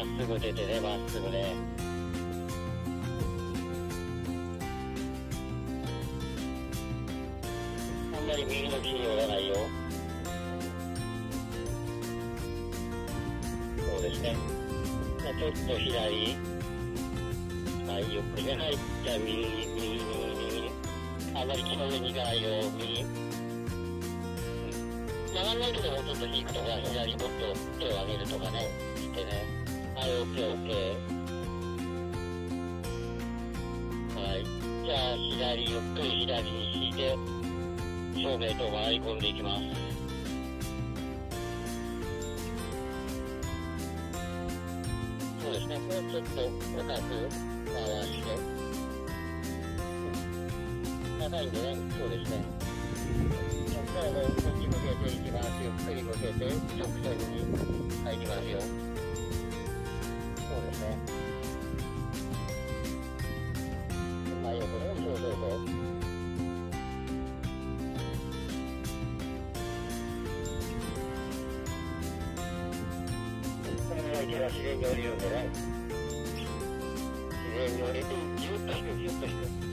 まっすぐ出てね、まっすぐね。あんまり右の木に寄らないよ。そうですね。ちょっと左。はい、ゆっくりね。はい、じゃあ右、右。あんまり木の上に行かないよ、右。曲がんないけども、ちょっと引くとか、左もっと手を上げるとかね、してね。はい、オッケーオッケー。はい。じゃあ、左、ゆっくり左に引いて、正面と回り込んでいきます。そうですね。もうちょっと深く回して。長いんでね、そうですね。そこからこっち向けていきます。ゆっくり向けて、直線に入りますよ。そうですね。真横ね、そうそうそう。このまま行けば自然に降りるんでね。自然に降りて、ギュッと引く、ギュッと引く。